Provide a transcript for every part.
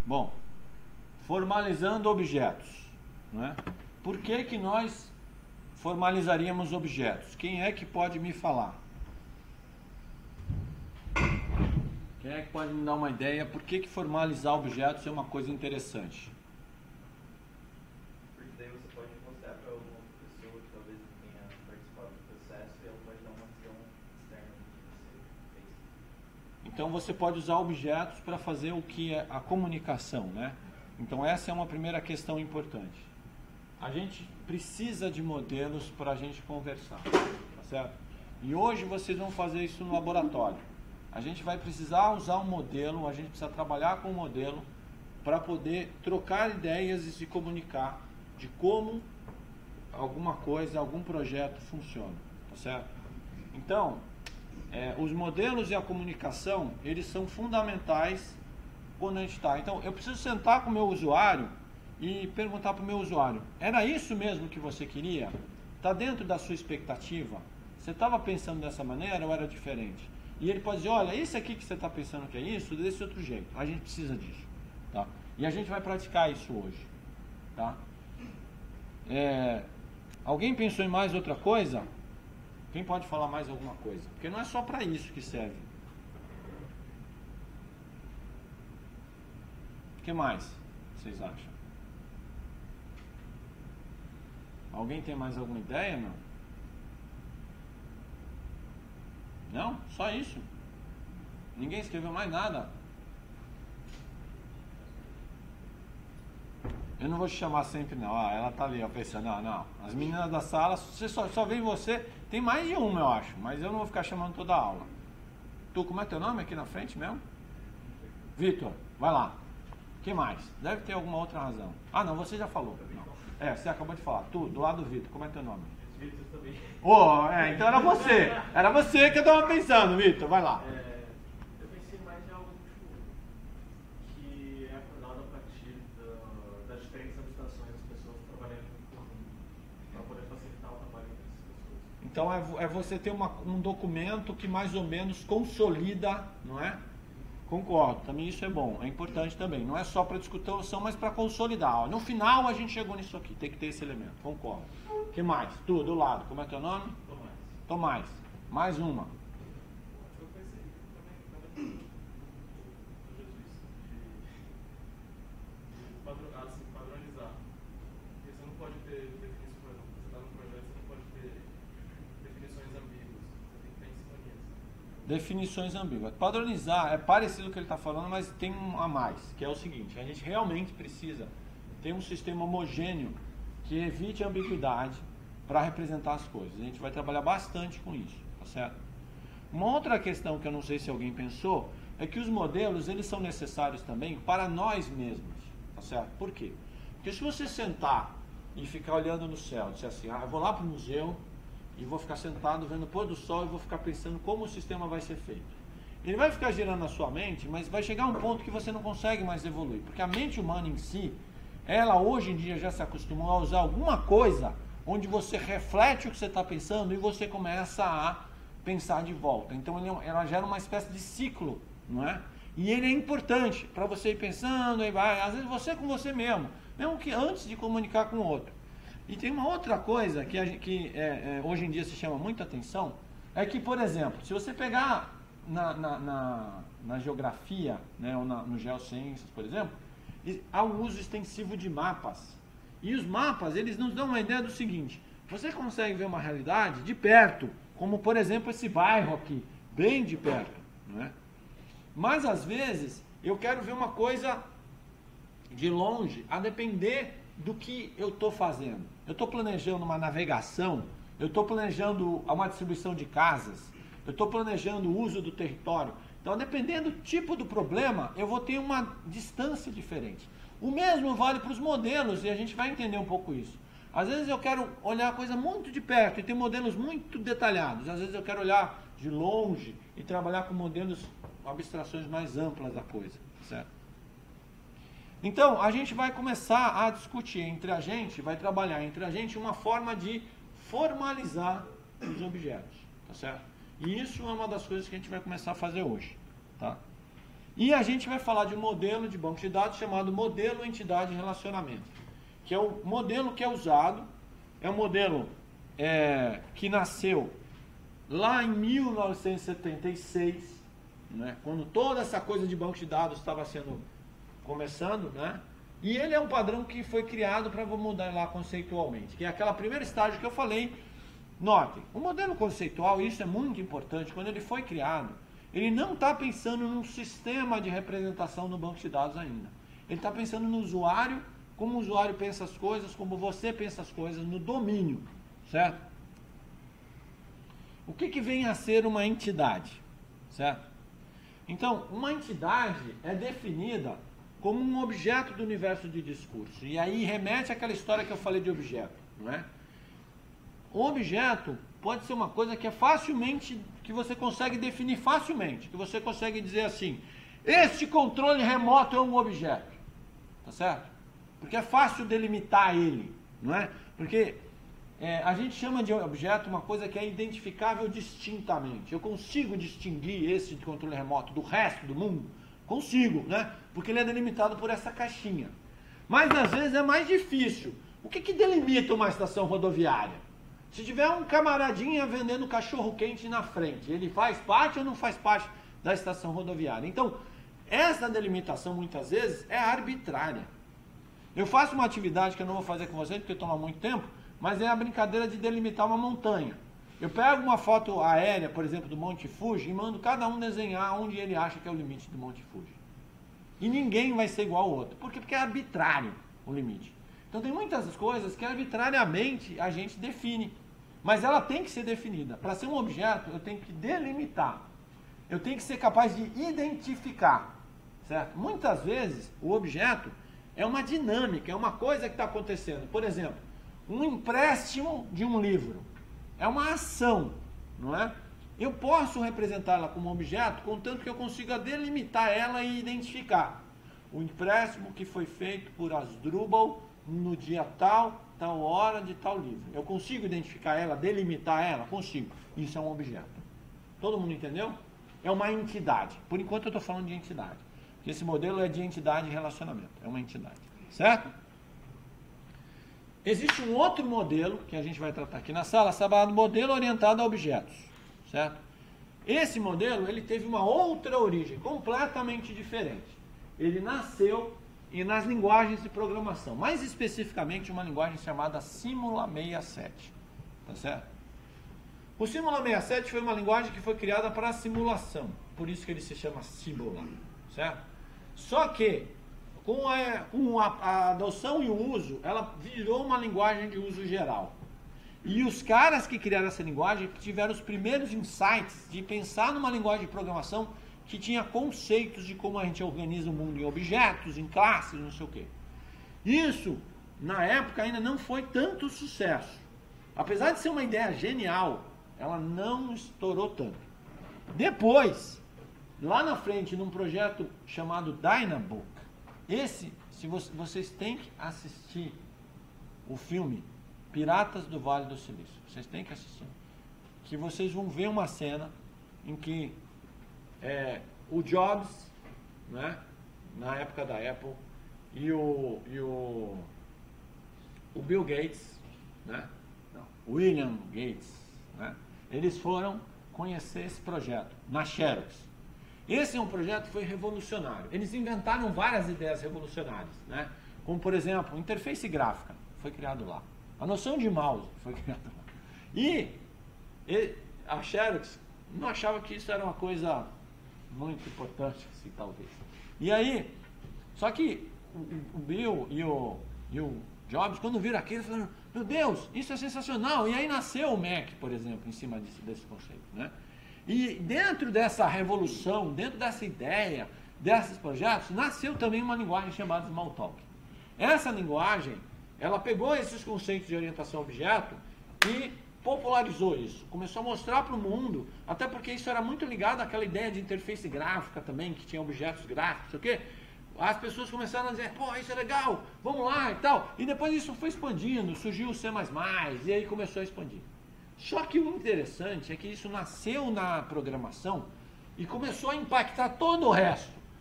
Bom, formalizando objetos, não é? Por que que nós formalizaríamos objetos? Quem é que pode me falar? Quem é que pode me dar uma ideia por que que formalizar objetos é uma coisa interessante? Porque daí você pode mostrar para alguma pessoa que talvez não tenha participado do processo e ela pode dar uma visão externa do que você fez. Então você pode usar objetos para fazer o que é a comunicação, né? Então essa é uma primeira questão importante. A gente precisa de modelos para a gente conversar, tá certo? E hoje vocês vão fazer isso no laboratório. A gente vai precisar usar um modelo, a gente precisa trabalhar com um modelo para poder trocar ideias e se comunicar de como alguma coisa, algum projeto funciona, tá certo? Então, os modelos e a comunicação, eles são fundamentais quando a gente está. Então, eu preciso sentar com o meu usuário e perguntar para o meu usuário, era isso mesmo que você queria? Está dentro da sua expectativa? Você estava pensando dessa maneira ou era diferente? E ele pode dizer, olha, isso aqui que você está pensando que é isso, desse outro jeito. A gente precisa disso. Tá? E a gente vai praticar isso hoje. Tá? Alguém pensou em mais outra coisa? Quem pode falar mais alguma coisa? Porque não é só para isso que serve. O que mais vocês acham? Alguém tem mais alguma ideia, não? Não? Só isso? Ninguém escreveu mais nada? Eu não vou te chamar sempre não. Ela tá ali, ó, pensando, não. As meninas da sala, você só vem você. Tem mais de uma, eu acho, mas eu não vou ficar chamando toda a aula. Tu, como é teu nome aqui na frente mesmo? Vitor, vai lá. O que mais? Deve ter alguma outra razão. Ah, não, você já falou. Não. Você acabou de falar. Tu, do lado do Vitor, como é teu nome? Vitor também. Então era você. Era você que eu tava pensando, Vitor. Vai lá. Eu pensei mais em algo que é acordado a partir das diferentes abstrações das pessoas trabalhando em conjunto, para poder facilitar o trabalho dessas pessoas. Então é você ter um documento que mais ou menos consolida, não é? Concordo, também isso é bom, é importante também. Não é só para discussão, mas para consolidar. No final a gente chegou nisso aqui, tem que ter esse elemento, concordo. O que mais? Tu, do lado, como é teu nome? Tomás. Tomás. Mais uma. Eu pensei também no Jesus de padronizar. Porque você não pode ter definições, por exemplo, você está no projeto, você não pode ter definições ambíguas. Você tem que ter em sintonia. Definições ambíguas. Padronizar é parecido com o que ele está falando, mas tem um a mais, que é o seguinte, a gente realmente precisa ter um sistema homogêneo que evite a ambiguidade para representar as coisas. A gente vai trabalhar bastante com isso, tá certo? Uma outra questão que eu não sei se alguém pensou, é que os modelos, eles são necessários também para nós mesmos, tá certo? Por quê? Porque se você sentar e ficar olhando no céu, dizer assim, eu vou lá para o museu e vou ficar sentado vendo o pôr do sol e vou ficar pensando como o sistema vai ser feito. Ele vai ficar girando na sua mente, mas vai chegar um ponto que você não consegue mais evoluir, porque a mente humana em si, ela hoje em dia já se acostumou a usar alguma coisa onde você reflete o que você está pensando e você começa a pensar de volta. Então ela gera uma espécie de ciclo, não é? E ele é importante para você ir pensando, e vai, às vezes você com você mesmo que antes de comunicar com o outro. E tem uma outra coisa que hoje em dia se chama muita atenção, é que, por exemplo, se você pegar na geografia, né, ou no geociências, por exemplo, há um uso extensivo de mapas. E os mapas, eles nos dão uma ideia do seguinte, você consegue ver uma realidade de perto, como por exemplo esse bairro aqui, bem de perto, não é? Mas às vezes eu quero ver uma coisa de longe, a depender do que eu estou fazendo. Eu estou planejando uma navegação, eu estou planejando uma distribuição de casas, eu estou planejando o uso do território. Então, dependendo do tipo do problema, eu vou ter uma distância diferente. O mesmo vale para os modelos, e a gente vai entender um pouco isso. Às vezes eu quero olhar a coisa muito de perto e ter modelos muito detalhados. Às vezes eu quero olhar de longe e trabalhar com modelos, abstrações mais amplas da coisa, certo? Então, a gente vai começar a discutir entre a gente, vai trabalhar entre a gente uma forma de formalizar os objetos, tá certo? E isso é uma das coisas que a gente vai começar a fazer hoje, tá? E a gente vai falar de um modelo de banco de dados chamado modelo entidade relacionamento, que é o modelo que é usado, é um modelo que nasceu lá em 1976, né, quando toda essa coisa de banco de dados estava começando, né? E ele é um padrão que foi criado para mudar lá conceitualmente, que é aquela primeira estágio que eu falei. Notem, o modelo conceitual, isso é muito importante, quando ele foi criado, ele não está pensando num sistema de representação no banco de dados ainda. Ele está pensando no usuário, como o usuário pensa as coisas, como você pensa as coisas, no domínio, certo? O que vem a ser uma entidade, certo? Então, uma entidade é definida como um objeto do universo de discurso. E aí remete àquela história que eu falei de objeto, não é? O objeto pode ser uma coisa que é facilmente, que você consegue definir facilmente, que você consegue dizer assim, este controle remoto é um objeto, tá certo? Porque é fácil delimitar ele, não é? Porque a gente chama de objeto uma coisa que é identificável distintamente. Eu consigo distinguir esse de controle remoto do resto do mundo? Consigo, né? Porque ele é delimitado por essa caixinha. Mas às vezes é mais difícil. O que delimita uma estação rodoviária? Se tiver um camaradinha vendendo cachorro quente na frente, ele faz parte ou não faz parte da estação rodoviária? Então, essa delimitação muitas vezes é arbitrária. Eu faço uma atividade que eu não vou fazer com vocês porque toma muito tempo, mas é a brincadeira de delimitar uma montanha. Eu pego uma foto aérea, por exemplo, do Monte Fuji e mando cada um desenhar onde ele acha que é o limite do Monte Fuji. E ninguém vai ser igual ao outro. Por quê? Porque é arbitrário o limite. Então tem muitas coisas que arbitrariamente a gente define. Mas ela tem que ser definida. Para ser um objeto, eu tenho que delimitar. Eu tenho que ser capaz de identificar. Certo? Muitas vezes, o objeto é uma dinâmica, é uma coisa que está acontecendo. Por exemplo, um empréstimo de um livro. É uma ação, não é? Eu posso representá-la como objeto, contanto que eu consiga delimitar ela e identificar. O empréstimo que foi feito por Asdrubal no dia tal hora de tal livro. Eu consigo identificar ela, delimitar ela? Consigo. Isso é um objeto. Todo mundo entendeu? É uma entidade. Por enquanto eu estou falando de entidade. Porque esse modelo é de entidade e relacionamento. É uma entidade. Certo? Existe um outro modelo, que a gente vai tratar aqui na sala, chamado modelo orientado a objetos. Certo? Esse modelo, ele teve uma outra origem, completamente diferente. Ele nasceu nas linguagens de programação, mais especificamente uma linguagem chamada Simula 67, tá certo? O Simula 67 foi uma linguagem que foi criada para simulação, por isso que ele se chama Simula, certo? Só que, com a adoção e o uso, ela virou uma linguagem de uso geral. E os caras que criaram essa linguagem tiveram os primeiros insights de pensar numa linguagem de programação que tinha conceitos de como a gente organiza o mundo em objetos, em classes, não sei o quê. Isso, na época, ainda não foi tanto sucesso. Apesar de ser uma ideia genial, ela não estourou tanto. Depois, lá na frente, num projeto chamado Dynabook, se vocês têm que assistir o filme Piratas do Vale do Silício. Vocês têm que assistir. Que vocês vão ver uma cena em que o Jobs, né, na época da Apple, e o Bill Gates, né, William Gates, né, eles foram conhecer esse projeto na Xerox. Esse é um projeto que foi revolucionário. Eles inventaram várias ideias revolucionárias, né, como, por exemplo, interface gráfica, foi criado lá. A noção de mouse foi criada lá. E a Xerox não achava que isso era uma coisa muito importante, assim, talvez. E aí, só que o Bill e o Jobs, quando viram aquilo, falaram, meu Deus, isso é sensacional. E aí nasceu o Mac, por exemplo, em cima desse conceito, né? E dentro dessa revolução, dentro dessa ideia, desses projetos, nasceu também uma linguagem chamada Smalltalk. Essa linguagem, ela pegou esses conceitos de orientação a objeto e popularizou isso, começou a mostrar para o mundo, até porque isso era muito ligado àquela ideia de interface gráfica também, que tinha objetos gráficos, sei o quê. As pessoas começaram a dizer, pô, isso é legal, vamos lá e tal. E depois isso foi expandindo, surgiu o C++, e aí começou a expandir. Só que o interessante é que isso nasceu na programação e começou a impactar todo o resto.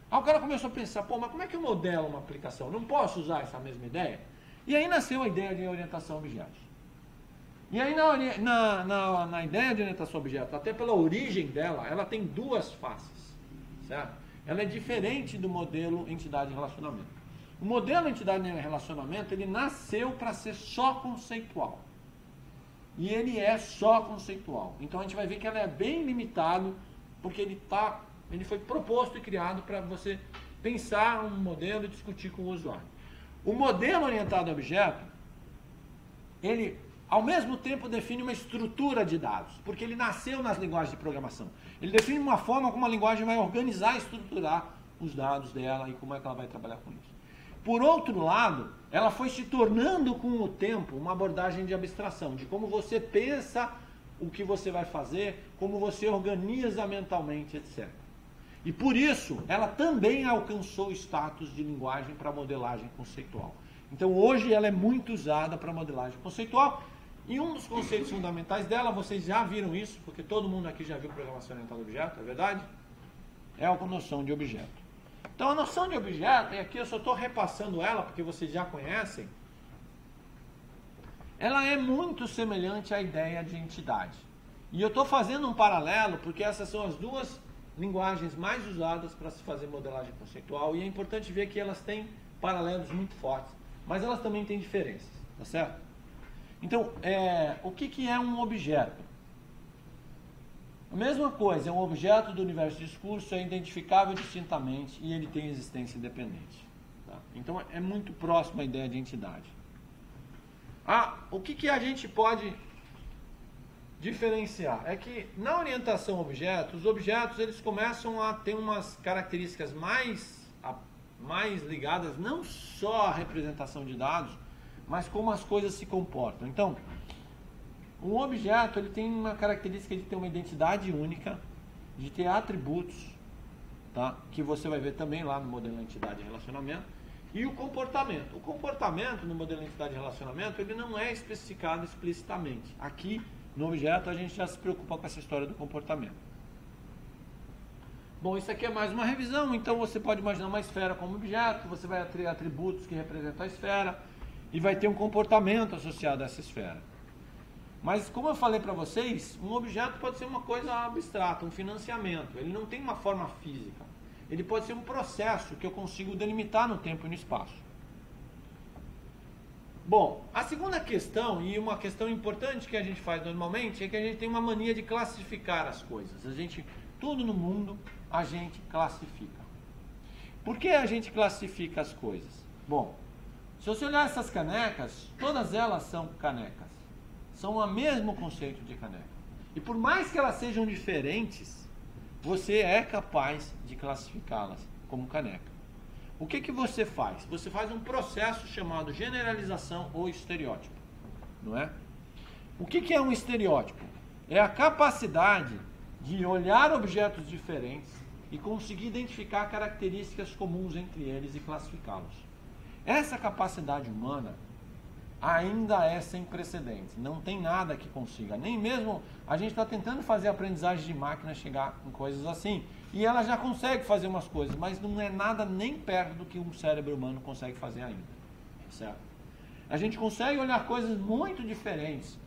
Aí o cara começou a pensar, pô, mas como é que eu modelo uma aplicação? Não posso usar essa mesma ideia? E aí nasceu a ideia de orientação a objetos. E aí na ideia de orientação a objetos, até pela origem dela, ela tem duas faces, certo? Ela é diferente do modelo entidade-relacionamento. O modelo entidade-relacionamento, ele nasceu para ser só conceitual. E ele é só conceitual. Então a gente vai ver que ela é bem limitado, porque ele foi proposto e criado para você pensar um modelo e discutir com o usuário. O modelo orientado a objeto, ele ao mesmo tempo define uma estrutura de dados, porque ele nasceu nas linguagens de programação. Ele define uma forma como a linguagem vai organizar e estruturar os dados dela e como é que ela vai trabalhar com isso. Por outro lado, ela foi se tornando com o tempo uma abordagem de abstração, de como você pensa o que você vai fazer, como você organiza mentalmente, etc. E por isso, ela também alcançou o status de linguagem para modelagem conceitual. Então hoje ela é muito usada para modelagem conceitual. E um dos conceitos fundamentais dela, vocês já viram isso, porque todo mundo aqui já viu programação orientada a objeto, é verdade? É a noção de objeto. Então a noção de objeto, e aqui eu só estou repassando ela, porque vocês já conhecem, ela é muito semelhante à ideia de entidade. E eu estou fazendo um paralelo, porque essas são as duas linguagens mais usadas para se fazer modelagem conceitual, e é importante ver que elas têm paralelos muito fortes, mas elas também têm diferenças, tá certo? Então, o que é um objeto? A mesma coisa, é um objeto do universo de discurso, é identificável distintamente e ele tem existência independente. Tá? Então, é muito próximo à ideia de entidade. O que a gente pode diferenciar? É que na orientação a objetos, os objetos eles começam a ter umas características mais ligadas não só à representação de dados, mas como as coisas se comportam. Então, um objeto ele tem uma característica de ter uma identidade única, de ter atributos, tá? Que você vai ver também lá no modelo entidade e relacionamento, e o comportamento. O comportamento no modelo entidade e relacionamento ele não é especificado explicitamente. Aqui no objeto a gente já se preocupa com essa história do comportamento. Bom, isso aqui é mais uma revisão, então você pode imaginar uma esfera como objeto, você vai ter atributos que representam a esfera, e vai ter um comportamento associado a essa esfera. Mas, como eu falei para vocês, um objeto pode ser uma coisa abstrata, um financiamento. Ele não tem uma forma física. Ele pode ser um processo que eu consigo delimitar no tempo e no espaço. Bom, a segunda questão, e uma questão importante que a gente faz normalmente, é que a gente tem uma mania de classificar as coisas. Tudo no mundo, a gente classifica. Por que a gente classifica as coisas? Bom, se você olhar essas canecas, todas elas são canecas. São o mesmo conceito de caneca. E por mais que elas sejam diferentes, você é capaz de classificá-las como caneca. O que você faz? Você faz um processo chamado generalização ou estereótipo. Não é? O que é um estereótipo? É a capacidade de olhar objetos diferentes e conseguir identificar características comuns entre eles e classificá-los. Essa capacidade humana ainda é sem precedentes. Não tem nada que consiga. Nem mesmo a gente está tentando fazer a aprendizagem de máquina chegar em coisas assim. E ela já consegue fazer umas coisas, mas não é nada nem perto do que um cérebro humano consegue fazer ainda. Certo? A gente consegue olhar coisas muito diferentes.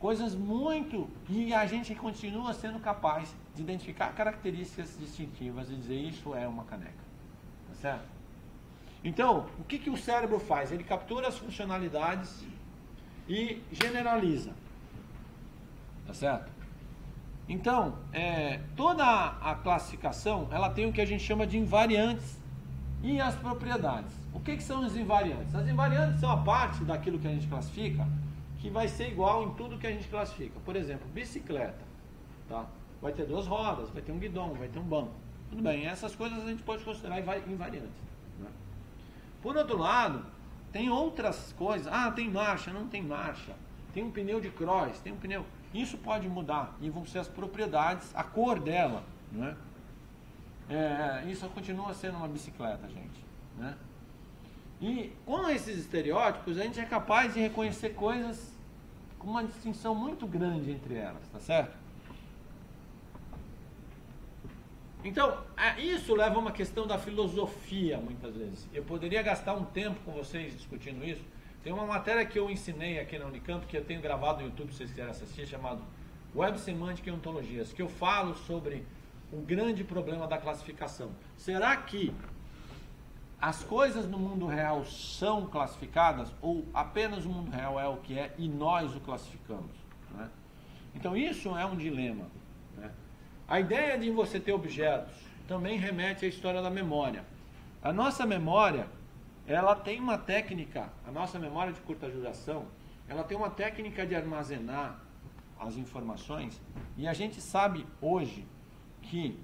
E a gente continua sendo capaz de identificar características distintivas e dizer isso é uma caneca. Tá certo? Então, o que o cérebro faz? Ele captura as funcionalidades e generaliza. Tá certo? Então, toda a classificação, ela tem o que a gente chama de invariantes e as propriedades. O que são as invariantes? As invariantes são a parte daquilo que a gente classifica que vai ser igual em tudo que a gente classifica. Por exemplo, bicicleta. Tá? Vai ter 2 rodas, vai ter um guidão, vai ter um banco. Tudo bem, essas coisas a gente pode considerar invariantes. Por outro lado, tem outras coisas. Tem marcha, não tem marcha. Tem um pneu de cross, tem um pneu... Isso pode mudar e vão ser as propriedades, a cor dela. Né? Isso continua sendo uma bicicleta, gente. Né? E com esses estereótipos, a gente é capaz de reconhecer coisas com uma distinção muito grande entre elas. Tá certo? Então, isso leva a uma questão da filosofia, muitas vezes. Eu poderia gastar um tempo com vocês discutindo isso. Tem uma matéria que eu ensinei aqui na Unicamp, que eu tenho gravado no YouTube, se vocês quiserem assistir, chamado Web Semântica e Ontologias, que eu falo sobre o grande problema da classificação. Será que as coisas no mundo real são classificadas ou apenas o mundo real é o que é e nós o classificamos? Né? Então isso é um dilema. Né? A ideia de você ter objetos também remete à história da memória. A nossa memória, ela tem uma técnica, a nossa memória de curta duração, ela tem uma técnica de armazenar as informações, e a gente sabe hoje que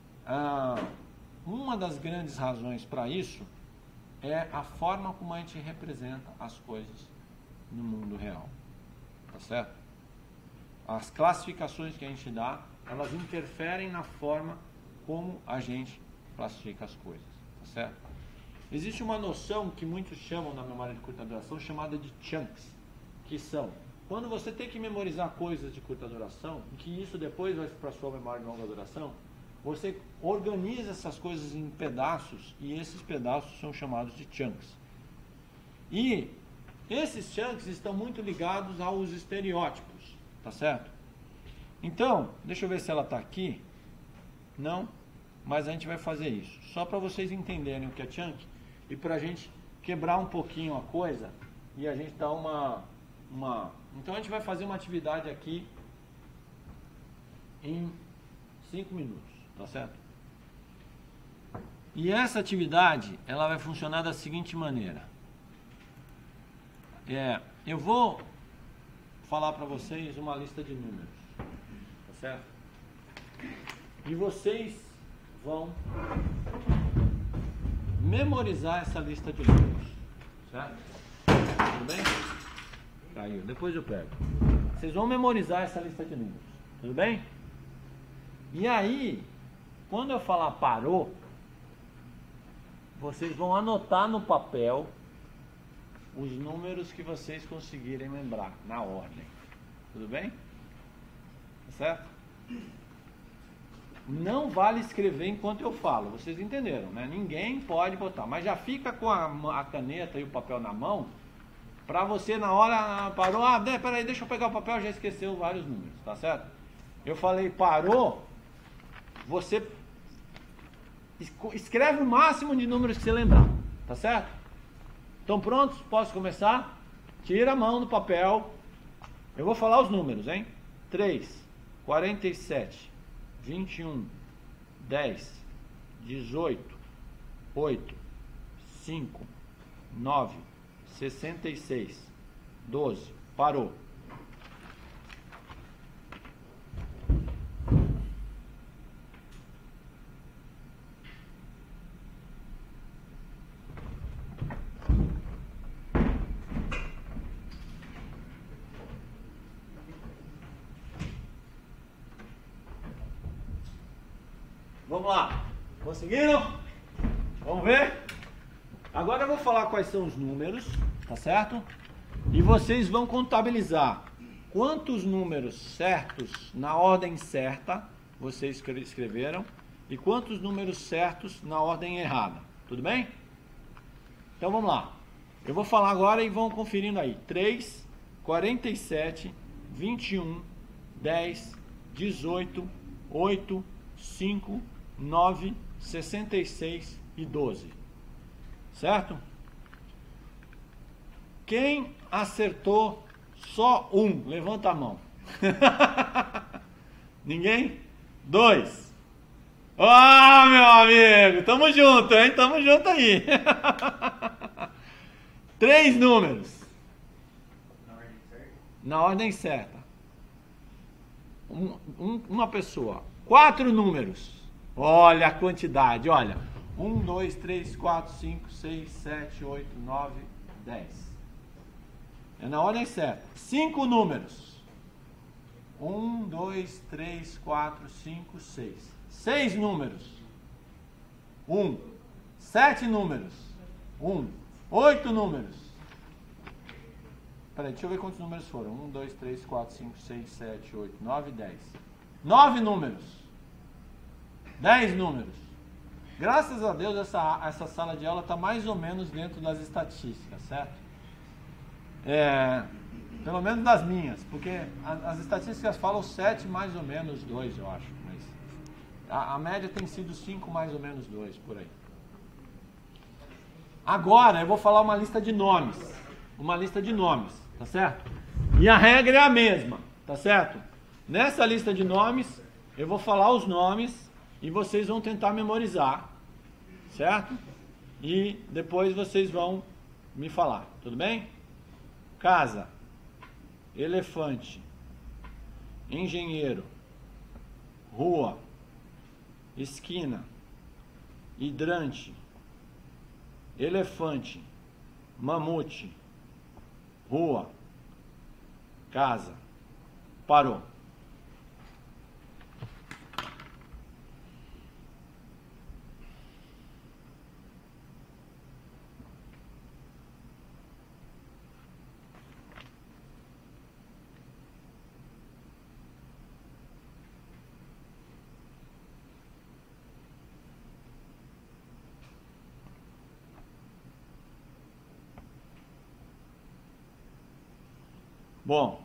uma das grandes razões para isso é a forma como a gente representa as coisas no mundo real. Tá certo? As classificações que a gente dá, elas interferem na forma como a gente classifica as coisas. Tá certo? Existe uma noção que muitos chamam na memória de curta duração, chamada de chunks, que são, quando você tem que memorizar coisas de curta duração, e que isso depois vai para a sua memória de longa duração, você organiza essas coisas em pedaços, e esses pedaços são chamados de chunks. E esses chunks estão muito ligados aos estereótipos, tá certo? Então, deixa eu ver se ela está aqui. Não, mas a gente vai fazer isso, só para vocês entenderem o que é chunk, e para a gente quebrar um pouquinho a coisa, e a gente dar Então a gente vai fazer uma atividade aqui em 5 minutos. Tá certo? E essa atividade, ela vai funcionar da seguinte maneira. Eu vou falar para vocês uma lista de números. Tá certo? E vocês vão memorizar essa lista de números. Certo? Tudo bem? Caiu. Depois eu pego. Vocês vão memorizar essa lista de números. Tudo bem? E aí, quando eu falar parou, vocês vão anotar no papel os números que vocês conseguirem lembrar, na ordem. Tudo bem? Tá certo? Não vale escrever enquanto eu falo, vocês entenderam, né? Ninguém pode botar, mas já fica com a caneta e o papel na mão, pra você na hora, parou, peraí, deixa eu pegar o papel, já esqueceu vários números, tá certo? Eu falei parou, você escreve o máximo de números que você lembrar, tá certo? Estão prontos? Posso começar? Tira a mão do papel. Eu vou falar os números, hein? 3, 47, 21, 10, 18, 8, 5, 9, 66, 12. Parou. Vamos lá. Conseguiram? Vamos ver? Agora eu vou falar quais são os números, tá certo? E vocês vão contabilizar quantos números certos na ordem certa vocês escreveram e quantos números certos na ordem errada. Tudo bem? Então vamos lá. Eu vou falar agora e vão conferindo aí. 3, 47, 21, 10, 18, 8, 5, 9, 66 e 12. Certo? Quem acertou só um? Levanta a mão. Ninguém? 2. Ah, meu amigo, tamo junto, hein? Tamo junto aí. 3 números. Na ordem certa. Uma pessoa. 4 números. Olha a quantidade, olha. 1, 2, 3, 4, 5, 6, 7, 8, 9, 10. É na ordem certa. 5 números. 1, 2, 3, 4, 5, 6. 6 números. 1. 7 números. 1. 8 números. Peraí, deixa eu ver quantos números foram. 1, 2, 3, 4, 5, 6, 7, 8, 9, 10. 9 números. 10 números. Graças a Deus essa sala de aula está mais ou menos dentro das estatísticas, certo? Pelo menos das minhas, porque as estatísticas falam 7 mais ou menos 2, eu acho. Mas a média tem sido 5 mais ou menos 2, por aí. Agora eu vou falar uma lista de nomes. Uma lista de nomes, tá certo? E a regra é a mesma, tá certo? Nessa lista de nomes, eu vou falar os nomes e vocês vão tentar memorizar, certo? E depois vocês vão me falar, tudo bem? Casa, elefante, engenheiro, rua, esquina, hidrante, elefante, mamute, rua, casa. Parou. Bom,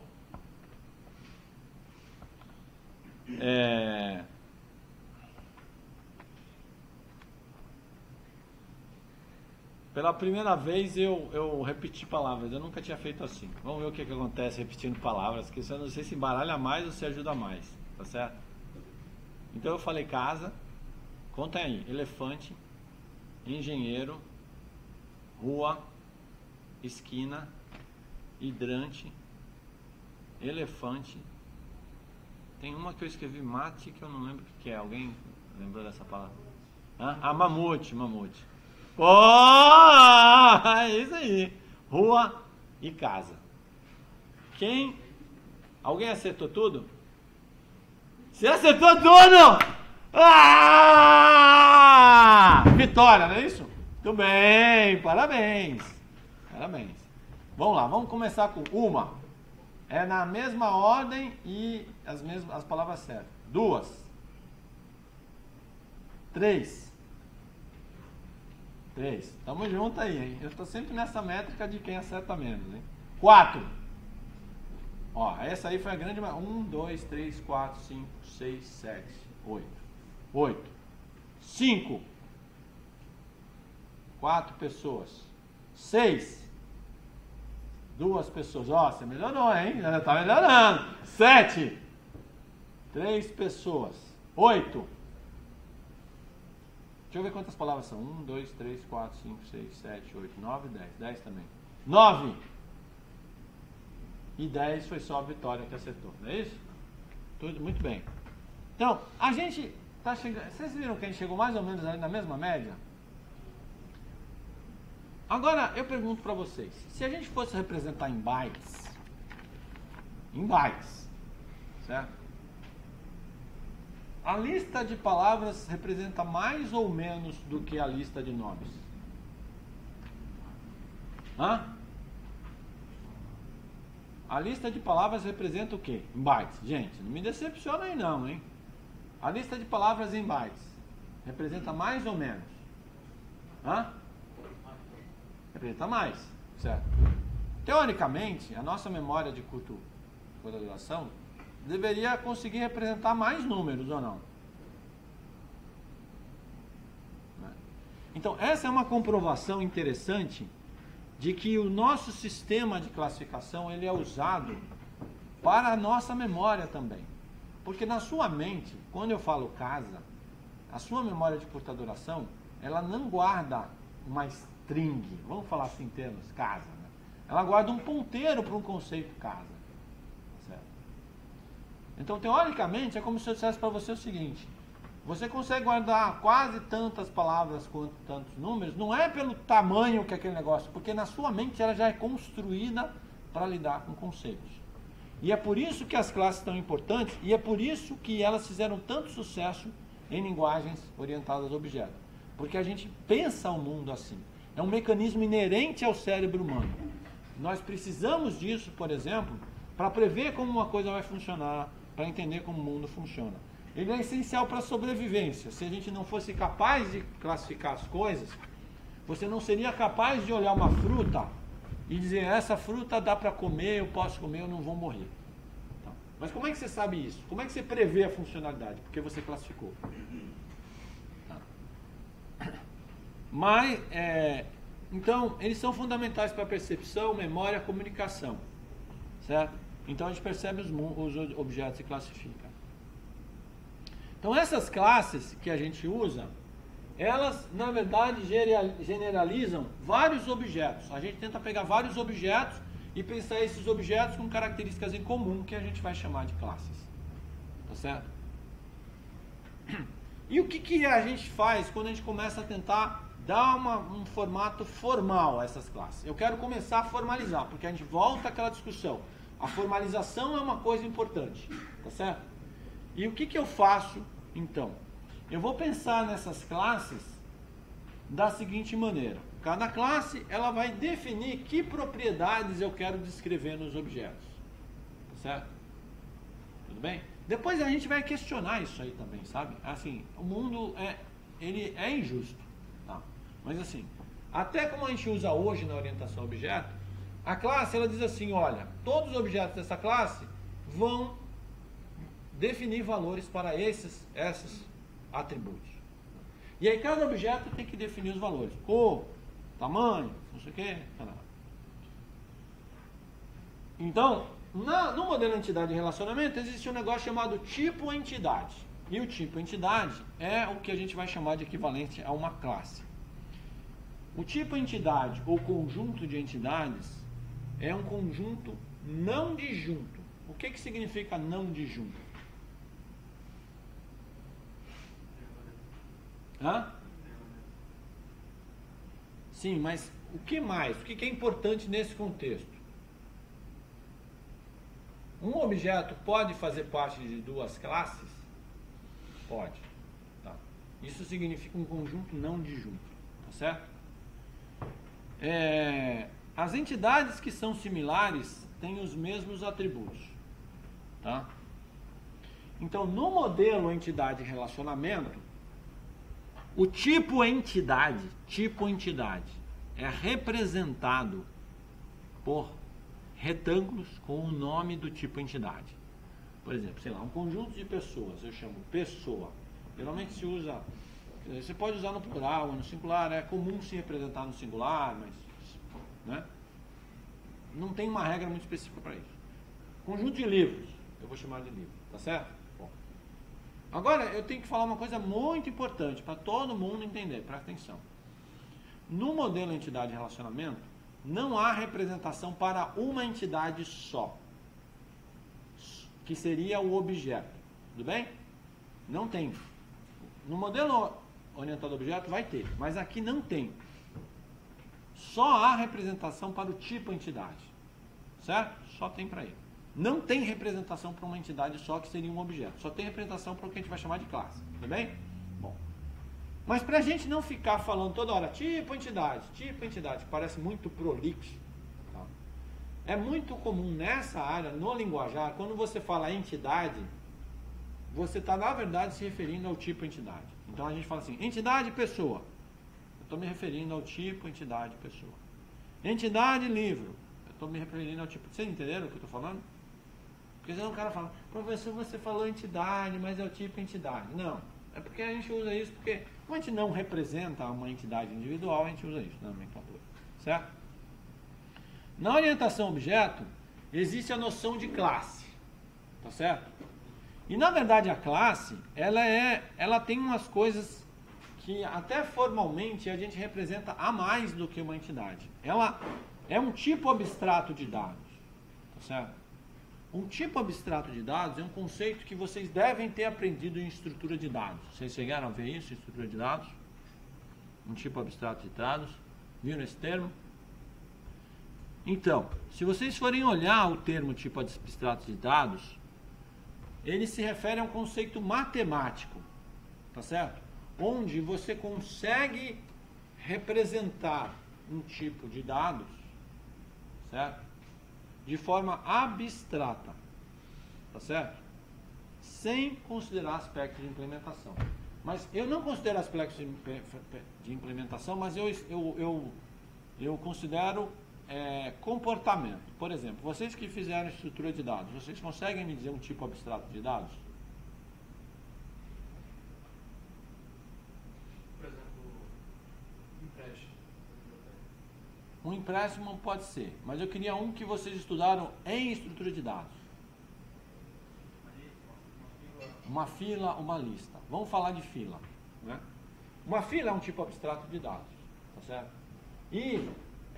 pela primeira vez eu repeti palavras, eu nunca tinha feito assim. Vamos ver o que acontece repetindo palavras, que eu não sei se embaralha mais ou se ajuda mais, tá certo? Então eu falei casa, conta aí, elefante, engenheiro, rua, esquina, hidrante, elefante. Tem uma que eu escrevi mate que eu não lembro o que é. Alguém lembrou dessa palavra? Mamute. É isso aí. Rua e casa. Alguém acertou tudo? Você acertou tudo! Vitória, não é isso? Muito bem, parabéns. Vamos lá, vamos começar com uma. É na mesma ordem e as palavras certas. 2. 3. Tamo junto aí, hein? Eu tô sempre nessa métrica de quem acerta menos, hein? 4. Ó, essa aí foi a grande... 1, 2, 3, 4, 5, 6, 7, 8. 5. 4 pessoas. 6. 2 pessoas. Ó, você melhorou, hein? Já tá melhorando. 7. 3 pessoas. 8. Deixa eu ver quantas palavras são. 1, 2, 3, 4, 5, 6, 7, 8, 9, 10. 10 também. 9. E 10 foi só a Vitória que acertou. Não é isso? Tudo muito bem. Então, a gente tá chegando... Vocês viram que a gente chegou mais ou menos ali na mesma média? Agora, eu pergunto para vocês, se a gente fosse representar em bytes, certo? A lista de palavras representa mais ou menos do que a lista de nomes? A lista de palavras representa o quê? Em bytes. Gente, não me decepciona aí não, hein? A lista de palavras em bytes representa mais ou menos? Representa mais, certo? Teoricamente, a nossa memória de curta duração deveria conseguir representar mais números, ou não? Então, essa é uma comprovação interessante de que o nosso sistema de classificação ele é usado para a nossa memória também. Porque na sua mente, quando eu falo casa, a sua memória de curta duração, ela não guarda uma string, vamos falar assim em termos, casa, né? Ela guarda um ponteiro para um conceito casa, certo? Então, teoricamente, é como se eu dissesse para você o seguinte: você consegue guardar quase tantas palavras quanto tantos números, não é pelo tamanho que é aquele negócio, porque na sua mente ela já é construída para lidar com conceitos. E é por isso que as classes são importantes, e é por isso que elas fizeram tanto sucesso em linguagens orientadas a objetos. Porque a gente pensa o mundo assim. É um mecanismo inerente ao cérebro humano. Nós precisamos disso, por exemplo, para prever como uma coisa vai funcionar, para entender como o mundo funciona. ele é essencial para a sobrevivência. Se a gente não fosse capaz de classificar as coisas, você não seria capaz de olhar uma fruta e dizer, essa fruta dá para comer, eu posso comer, eu não vou morrer. Tá. Mas como é que você sabe isso? Como é que você prevê a funcionalidade? Porque você classificou. Tá. Mas, então, eles são fundamentais para a percepção, memória, comunicação. Certo? Então a gente percebe os objetos e classifica. Então essas classes que a gente usa, elas na verdade generalizam vários objetos. A gente tenta pegar vários objetos e pensar esses objetos com características em comum que a gente vai chamar de classes. Tá certo? E o que a gente faz quando a gente começa a tentar dar um formato formal a essas classes? Eu quero começar a formalizar, porque a gente volta àquela discussão. A formalização é uma coisa importante, tá certo? E o que eu faço, então? Eu vou pensar nessas classes da seguinte maneira. Cada classe, ela vai definir que propriedades eu quero descrever nos objetos. Tá certo? Tudo bem? Depois a gente vai questionar isso aí também, sabe? Assim, o mundo ele é injusto, tá? Mas assim, até como a gente usa hoje na orientação a objeto, a classe, ela diz assim, olha, todos os objetos dessa classe vão definir valores para esses atributos. E aí cada objeto tem que definir os valores. Cor, tamanho, não sei o que. Então, no modelo entidade e relacionamento, existe um negócio chamado tipo entidade. E o tipo entidade é o que a gente vai chamar de equivalente a uma classe. O tipo entidade ou conjunto de entidades é um conjunto não disjunto. O que significa não disjunto? Hã? Sim, mas o que mais? O que é importante nesse contexto? Um objeto pode fazer parte de duas classes? Pode. Tá. Isso significa um conjunto não disjunto. Tá certo? As entidades que são similares têm os mesmos atributos. Tá? Então, no modelo entidade e relacionamento, o tipo entidade é representado por retângulos com o nome do tipo entidade. Por exemplo, sei lá, um conjunto de pessoas, eu chamo pessoa. Geralmente se usa, você pode usar no plural ou no singular, é comum se representar no singular, mas né? Não tem uma regra muito específica para isso. Conjunto de livros, eu vou chamar de livro, tá certo? Bom. Agora eu tenho que falar uma coisa muito importante para todo mundo entender, presta atenção. No modelo entidade e relacionamento, não há representação para uma entidade só, que seria o objeto, tudo bem? Não tem. No modelo orientado a objeto vai ter, mas aqui não tem. Só há representação para o tipo entidade, certo? Só tem para ele. Não tem representação para uma entidade só, que seria um objeto. Só tem representação para o que a gente vai chamar de classe, tudo bem? Bom. Mas para a gente não ficar falando toda hora tipo entidade, parece muito prolixo. Tá? É muito comum nessa área, no linguajar, quando você fala entidade, você está na verdade se referindo ao tipo entidade. Então a gente fala assim, entidade pessoa. Eu estou me referindo ao tipo entidade pessoa. Entidade livro. Eu estou me referindo ao tipo. Vocês entenderam o que eu estou falando? Porque senão o cara fala, professor, você falou entidade, mas é o tipo entidade. Não. É porque a gente usa isso porque, como a gente não representa uma entidade individual, a gente usa isso na nomenclatura. Certo? Na orientação objeto, existe a noção de classe. Tá certo? E na verdade a classe, ela tem umas coisas que até formalmente a gente representa a mais do que uma entidade. Ela é um tipo abstrato de dados. Tá certo? Um tipo abstrato de dados é um conceito que vocês devem ter aprendido em estrutura de dados. Vocês chegaram a ver isso, estrutura de dados? Um tipo abstrato de dados. Viram esse termo? Então, se vocês forem olhar o termo tipo abstrato de dados, ele se refere a um conceito matemático, tá certo? Onde você consegue representar um tipo de dados, certo? De forma abstrata, tá certo? sem considerar aspectos de implementação. Mas eu não considero aspectos de implementação, mas eu considero comportamento. Por exemplo, vocês que fizeram estrutura de dados, vocês conseguem me dizer um tipo abstrato de dados? Por exemplo, empréstimo. Um empréstimo pode ser, mas eu queria um que vocês estudaram em estrutura de dados. Uma fila, uma lista. Vamos falar de fila, né? Uma fila é um tipo abstrato de dados, tá certo? E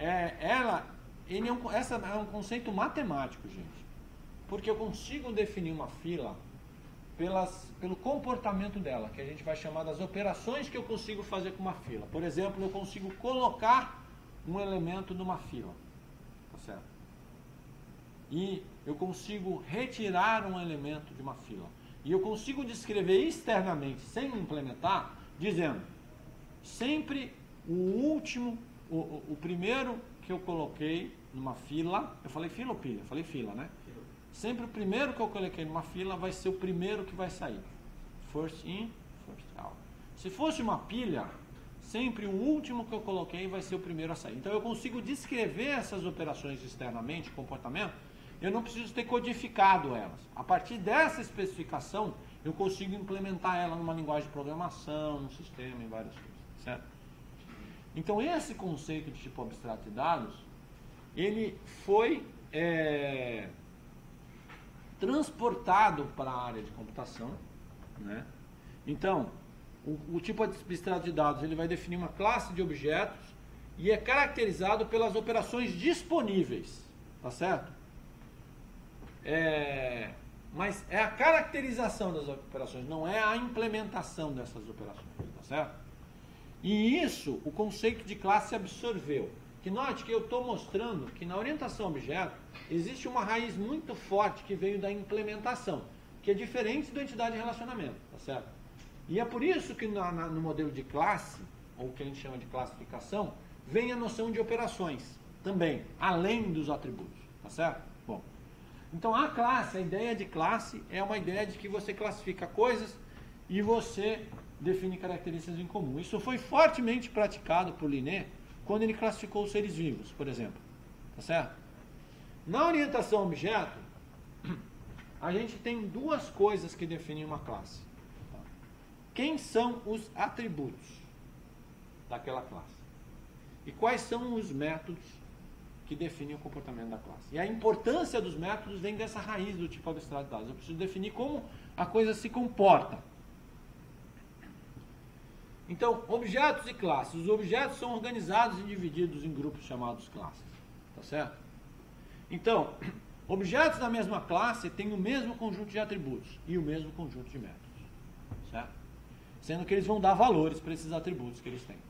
essa é um conceito matemático, gente. Porque eu consigo definir uma fila pelo comportamento dela, que a gente vai chamar das operações que eu consigo fazer com uma fila. Por exemplo, eu consigo colocar um elemento numa fila, tá certo? E eu consigo retirar um elemento de uma fila. E eu consigo descrever externamente, sem implementar, dizendo, sempre o último, o primeiro que eu coloquei numa fila, eu falei fila ou pilha? Eu falei fila, né? Sempre o primeiro que eu coloquei numa fila vai ser o primeiro que vai sair. First in, first out. Se fosse uma pilha, sempre o último que eu coloquei vai ser o primeiro a sair. Então eu consigo descrever essas operações externamente, comportamento, eu não preciso ter codificado elas. A partir dessa especificação, eu consigo implementar ela numa linguagem de programação, num sistema, em várias coisas, certo? Então esse conceito de tipo abstrato de dados, ele foi transportado para a área de computação, né? Então, o tipo abstrato de dados, ele vai definir uma classe de objetos e é caracterizado pelas operações disponíveis, tá certo? Mas é a caracterização das operações, não é a implementação dessas operações, tá certo? E isso, o conceito de classe absorveu. Que note que eu estou mostrando que na orientação a objeto existe uma raiz muito forte que veio da implementação, que é diferente da entidade de relacionamento, tá certo? E é por isso que no modelo de classe, ou o que a gente chama de classificação, vem a noção de operações também, além dos atributos, tá certo? Bom, então a classe, a ideia de classe é uma ideia de que você classifica coisas e você define características em comum. Isso foi fortemente praticado por Linné quando ele classificou os seres vivos, por exemplo, tá certo? Na orientação a objeto, a gente tem duas coisas que definem uma classe. Quem são os atributos daquela classe? E quais são os métodos que definem o comportamento da classe? E a importância dos métodos vem dessa raiz do tipo abstrato de dados. Eu preciso definir como a coisa se comporta. Então, objetos e classes. Os objetos são organizados e divididos em grupos chamados classes. Tá certo? Então, objetos da mesma classe têm o mesmo conjunto de atributos e o mesmo conjunto de métodos. Certo? Sendo que eles vão dar valores para esses atributos que eles têm.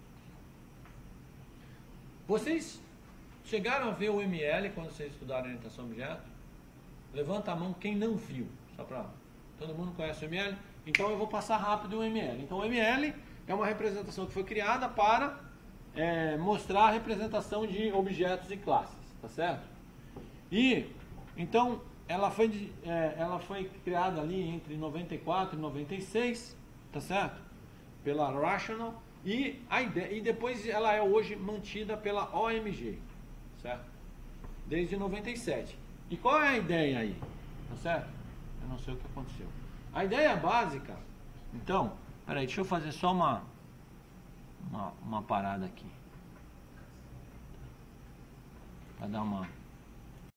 Vocês chegaram a ver o ML quando vocês estudaram orientação a objeto? Levanta a mão quem não viu. Só para... Todo mundo conhece o ML? Então eu vou passar rápido o ML. Então o ML é uma representação que foi criada para mostrar a representação de objetos e classes. Tá certo? E, então, ela foi criada ali entre 94 e 96, tá certo? Pela Rational, e depois ela é hoje mantida pela OMG, certo? Desde 97. E qual é a ideia aí? Tá certo? Eu não sei o que aconteceu. A ideia básica, então, peraí, deixa eu fazer só uma parada aqui. Para dar uma